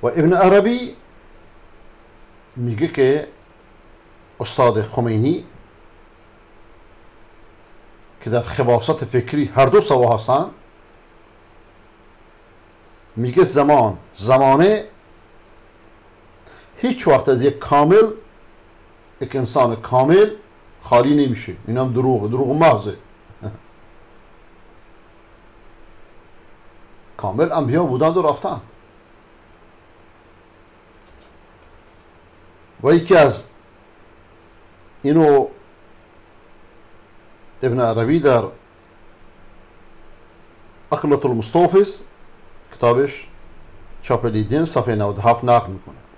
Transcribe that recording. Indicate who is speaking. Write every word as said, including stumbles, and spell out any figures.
Speaker 1: و ابن عربی میگه که استاد خمینی که در خباثت فکری هر دو سوا هستن، میگه زمان زمانه هیچ وقت از یک کامل، یک انسان کامل خالی نمیشه. این هم دروغه، دروغ محضه. کامل انبیا بودند و رفتند. و یکی از اینو ابن عربی در عقلة المستوفز کتابش چاپ لیدین صفحه نود و هفت نقل میکنه.